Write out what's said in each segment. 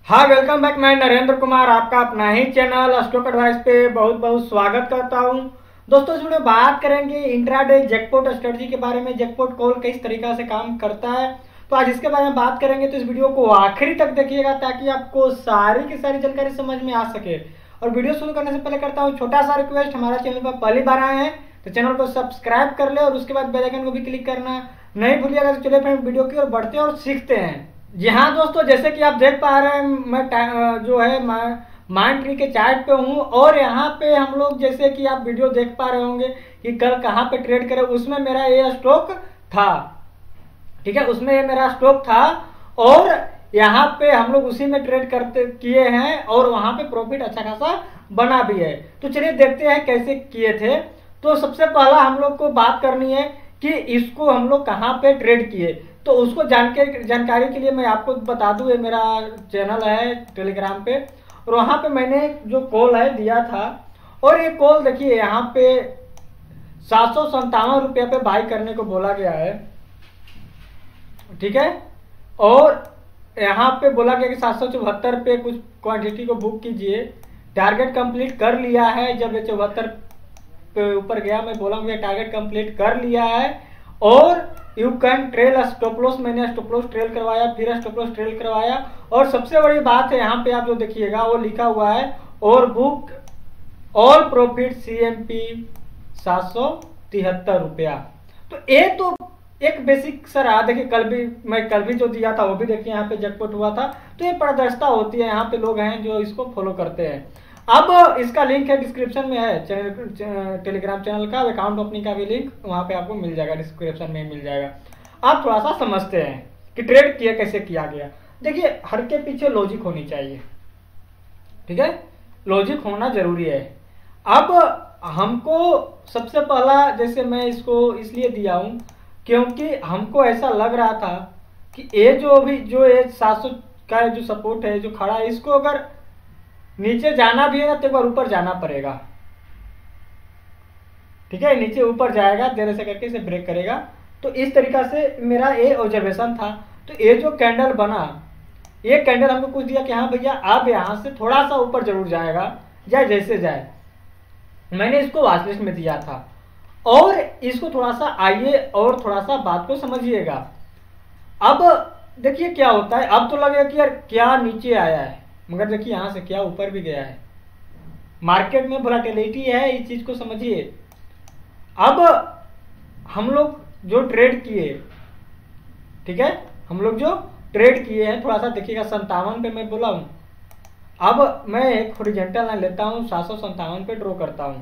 हाँ, welcome back. मैं नरेंद्र कुमार आपका अपना ही चैनल स्टॉक एडवाइस पे बहुत बहुत स्वागत करता हूँ। दोस्तों, इस वीडियो में बात करेंगे इंट्राडे जैकपॉट स्ट्रेटजी के बारे में। जैकपॉट कॉल किस तरीका से काम करता है, तो आज इसके बारे में बात करेंगे। तो इस वीडियो को आखिरी तक देखिएगा ताकि आपको सारी की सारी जानकारी समझ में आ सके। और वीडियो शुरू करने से पहले करता हूँ छोटा सा रिक्वेस्ट, हमारा चैनल पर पहली बार आए हैं तो चैनल को सब्सक्राइब कर ले और उसके बाद बेल आइकन को भी क्लिक करना नहीं भूलिएगा। तो चलिए फ्रेंड, वीडियो की ओर बढ़ते हैं और सीखते हैं। जी हाँ दोस्तों, जैसे कि आप देख पा रहे हैं, मैं जो है माइंड ट्री के चार्ट पे हूँ। और यहाँ पे हम लोग, जैसे कि आप वीडियो देख पा रहे होंगे कि कल कहाँ पे ट्रेड करे, उसमें मेरा ये स्टॉक था। ठीक है, उसमें ये मेरा स्टॉक था और यहाँ पे हम लोग उसी में ट्रेड करते किए हैं और वहां पे प्रॉफिट अच्छा खासा बना भी है। तो चलिए देखते हैं कैसे किए थे। तो सबसे पहला हम लोग को बात करनी है कि इसको हम लोग कहाँ पे ट्रेड किए। तो उसको जानकारी के लिए मैं आपको बता दूं, ये मेरा चैनल है टेलीग्राम पे और वहां पे मैंने जो कॉल है दिया था। और ये कॉल देखिए, यहाँ पे 757 रुपये पे बाई करने को बोला गया है। ठीक है, और यहाँ पे बोला गया कि 774 पे कुछ क्वांटिटी को बुक कीजिए। टारगेट कंप्लीट कर लिया है। जब ये 74 पे ऊपर गया, मैं बोला हूँ टारगेट कंप्लीट कर लिया है। और you can trail stop loss, मैंने स्टॉप लॉस ट्रेल करवाया, फिर स्टॉप लॉस ट्रेल करवाया। और सबसे बड़ी बात है, यहाँ पे आप जो देखिएगा वो लिखा हुआ है और बुक ऑल प्रॉफिट CMP 773 रुपया। तो ये तो एक बेसिक सा रहा। देखिए, कल भी जो दिया था वो भी देखिए यहाँ पे जैकपॉट हुआ था। तो ये पारदर्शिता होती है, यहाँ पे लोग हैं जो इसको फॉलो करते हैं। अब इसका लिंक है डिस्क्रिप्शन में है, टेलीग्राम चैनल का, अकाउंट ओपनिंग का भी लिंक वहां पे आपको मिल जाएगा, डिस्क्रिप्शन में मिल जाएगा। आप थोड़ा सा समझते हैं कि ट्रेड किया कैसे किया गया। देखिए, हर के पीछे लॉजिक होनी चाहिए। ठीक है, लॉजिक होना जरूरी है। अब हमको सबसे पहला, जैसे मैं इसको इसलिए दिया हूं क्योंकि हमको ऐसा लग रहा था कि ये जो ये 700 का जो सपोर्ट है जो खड़ा है, इसको अगर नीचे जाना भी है ना तो एक बार ऊपर जाना पड़ेगा। ठीक है, नीचे ऊपर जाएगा, देर से करके इसे ब्रेक करेगा। तो इस तरीका से मेरा ये ऑब्जर्वेशन था। तो ये जो कैंडल बना, ये कैंडल हमको कुछ दिया कि हाँ भैया अब यहां से थोड़ा सा ऊपर जरूर जाएगा, जाए जैसे जाए। मैंने इसको वॉच लिस्ट में दिया था। और इसको थोड़ा सा आइए और थोड़ा सा बात को समझिएगा। अब देखिए क्या होता है। अब तो लगेगा कि यार क्या नीचे आया है, मगर देखिए यहां से क्या ऊपर भी गया है। मार्केट में वोलेटिलिटी है, इस चीज को समझिए। अब हम लोग जो ट्रेड किए, ठीक है, हम लोग जो ट्रेड किए हैं, थोड़ा सा देखिएगा 57 पे मैं बोला हूं। अब मैं एक हॉरिजॉन्टल लाइन लेता हूं, 757 पे ड्रॉ करता हूं।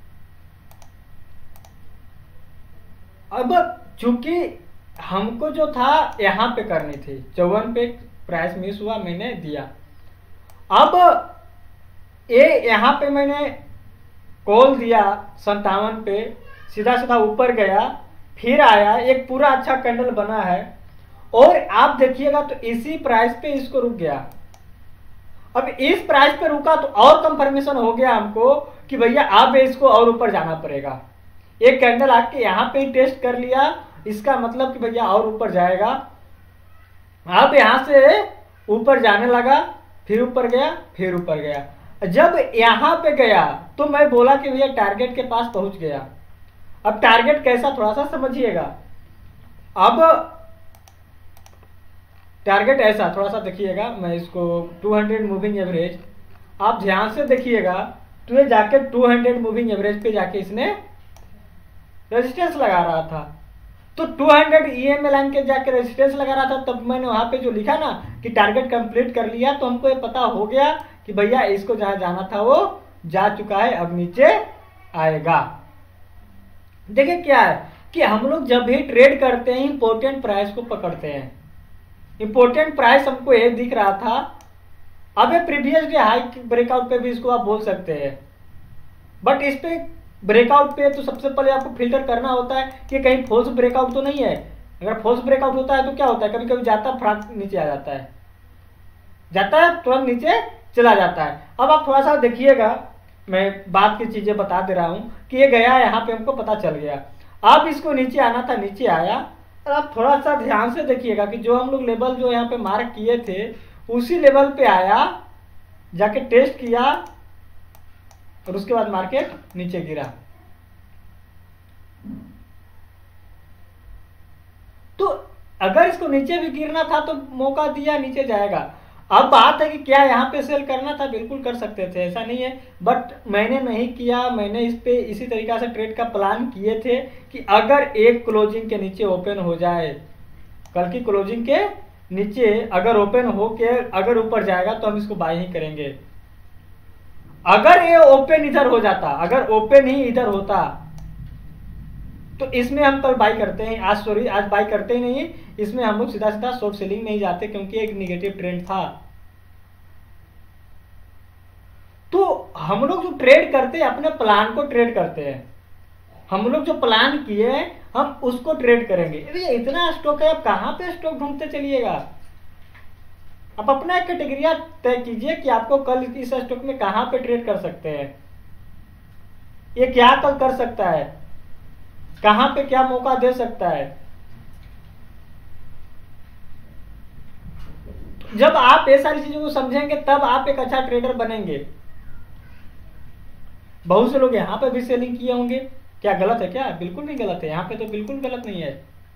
अब चूंकि हमको जो था यहां पे करनी थी, 54 पे प्राइस मिस हुआ, मैंने दिया। अब ये यहां पे मैंने कॉल दिया 57 पे, सीधा सीधा ऊपर गया, फिर आया, एक पूरा अच्छा कैंडल बना है। और आप देखिएगा तो इसी प्राइस पे इसको रुक गया। अब इस प्राइस पे रुका तो और कंफर्मेशन हो गया हमको कि भैया अब इसको और ऊपर जाना पड़ेगा। एक कैंडल आके यहां पे टेस्ट कर लिया, इसका मतलब कि भैया और ऊपर जाएगा। अब यहां से ऊपर जाने लगा, फिर ऊपर गया, फिर ऊपर गया। जब यहां पे गया तो मैं बोला कि भैया टारगेट के पास पहुंच गया। अब टारगेट कैसा, थोड़ा सा समझिएगा। अब टारगेट ऐसा, थोड़ा सा देखिएगा, मैं इसको 200 मूविंग एवरेज, आप ध्यान से देखिएगा। तो ये जाके 200 मूविंग एवरेज पे जाके इसने रेजिस्टेंस लगा रहा था। तो 200 EMA लाइन के जाके रेजिस्टेंस लगा रहा था। तब मैंने वहां पे जो लिखा ना कि टारगेट कंप्लीट कर लिया, तो हमको ये पता हो गया कि भैया इसको जहां जाना था वो जा चुका है, अब नीचे आएगा। देखिए क्या है कि हम लोग जब भी ट्रेड करते हैं इंपॉर्टेंट प्राइस को पकड़ते हैं। इंपॉर्टेंट प्राइस हमको ये दिख रहा था। अब ये प्रीवियस डे हाई ब्रेकआउट पे भी इसको आप बोल सकते हैं। बट इस पे ब्रेकआउट पे तो सबसे पहले आपको फिल्टर करना होता है कि कहीं फॉल्स ब्रेकआउट तो नहीं है। अगर फॉल्स ब्रेकआउट होता है तो क्या होता है, कभी कभी जाता है फटाक नीचे आ जाता है, जाता है तुरंत नीचे चला जाता है। अब आप थोड़ा सा देखिएगा, मैं बात की चीजें बता दे रहा हूं कि ये गया, यहाँ पे हमको पता चल गया। अब इसको नीचे आना था, नीचे आया। और आप थोड़ा सा ध्यान से देखिएगा कि जो हम लोग लेवल जो यहाँ पे मार्क किए थे उसी लेवल पे आया, जाके टेस्ट किया और उसके बाद मार्केट नीचे गिरा। तो अगर इसको नीचे भी गिरना था तो मौका दिया, नीचे जाएगा। अब बात है कि क्या यहाँ पे सेल करना था, बिल्कुल कर सकते थे, ऐसा नहीं है, बट मैंने नहीं किया। मैंने इस पे इसी तरीका से ट्रेड का प्लान किए थे कि अगर एक क्लोजिंग के नीचे ओपन हो जाए, कल की क्लोजिंग के नीचे अगर ओपन हो के अगर ऊपर जाएगा तो हम इसको बाय ही करेंगे। अगर ये ओपन इधर हो जाता, अगर ओपन ही इधर होता तो इसमें हम कल बाय करते हैं, आज बाय करते ही नहीं, इसमें हम लोग सीधा सीधा शॉर्ट सेलिंग में ही जाते क्योंकि एक निगेटिव ट्रेंड था। तो हम लोग जो ट्रेड करते हैं अपने प्लान को ट्रेड करते हैं, हम लोग जो प्लान किए हैं हम उसको ट्रेड करेंगे। ये इतना स्टॉक है, आप कहां पे स्टॉक ढूंढते चलिएगा? आप अपना एक कैटेगरिया तय कीजिए कि आपको कल इस स्टॉक में कहां पे ट्रेड कर सकते हैं, ये क्या कल कर सकता है, कहां पे क्या मौका दे सकता है। जब आप ये सारी चीजों को समझेंगे तब आप एक अच्छा ट्रेडर बनेंगे। बहुत से लोग यहां पे भी सेलिंग किए होंगे, क्या गलत है? क्या बिल्कुल नहीं गलत है, यहां पे तो बिल्कुल गलत नहीं है।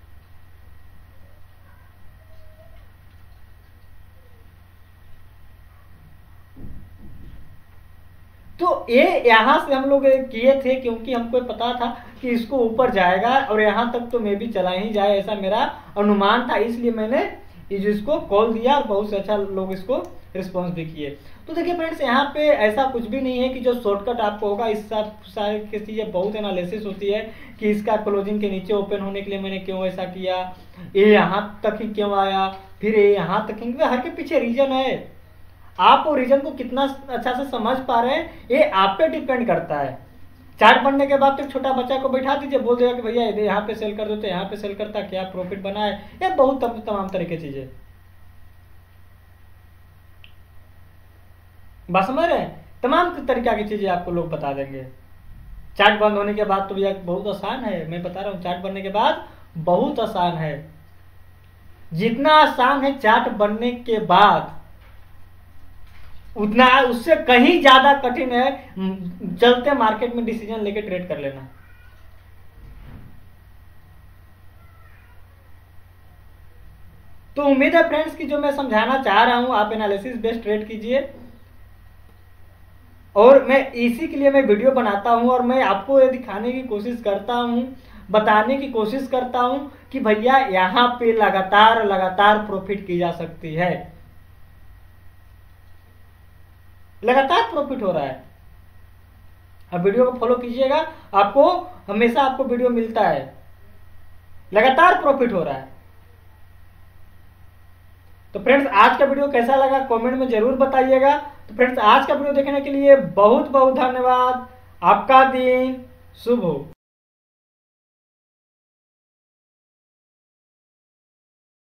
तो ये यहां से हम लोग किए थे क्योंकि हमको पता था कि इसको ऊपर जाएगा और यहां तक तो मे भी चला ही जाए, ऐसा मेरा अनुमान था, इसलिए मैंने इसको कॉल दिया और बहुत से अच्छा लोग इसको रिस्पॉन्स भी किए। तो देखिए फ्रेंड्स, यहाँ पे ऐसा कुछ भी नहीं है कि जो शॉर्टकट आपको होगा। इस सब सारी चीजें बहुत एनालिसिस होती है कि इसका क्लोजिंग के नीचे ओपन होने के लिए मैंने क्यों ऐसा किया, ये यहाँ तक ही क्यों आया, फिर ये यहाँ तक ही, हर के पीछे रीजन है। आप वो रीजन को कितना अच्छा से समझ पा रहे हैं ये आप पे डिपेंड करता है। चार्ट बनने के बाद तो छोटा बच्चा को बैठा दीजिए, बोल देगा कि भैया यहाँ पे सेल कर दो, तो यहाँ पे सेल करता, क्या प्रॉफिट बना है, ये बहुत तमाम तरह की चीजें। बात समझ रहे हैं? तमाम तरीका की चीजें आपको लोग बता देंगे। चार्ट बंद होने के बाद तो भैया बहुत आसान है, मैं बता रहा हूँ, चार्ट बनने के बाद बहुत आसान है। जितना आसान है चार्ट बनने के बाद उतना उससे कहीं ज्यादा कठिन है चलते मार्केट में डिसीजन लेके ट्रेड कर लेना। तो उम्मीद है फ्रेंड्स कि जो मैं समझाना चाह रहा हूं आप एनालिसिस बेस्ड ट्रेड कीजिए, और मैं इसी के लिए मैं वीडियो बनाता हूं और मैं आपको ये दिखाने की कोशिश करता हूं, बताने की कोशिश करता हूं कि भैया यहां पे लगातार लगातार प्रॉफिट की जा सकती है, लगातार प्रॉफिट हो रहा है। अब वीडियो को फॉलो कीजिएगा, आपको हमेशा आपको वीडियो मिलता है, लगातार प्रॉफिट हो रहा है। तो फ्रेंड्स, आज का वीडियो कैसा लगा कमेंट में जरूर बताइएगा। तो फ्रेंड्स, आज का वीडियो देखने के लिए बहुत बहुत धन्यवाद। आपका दिन शुभ हो।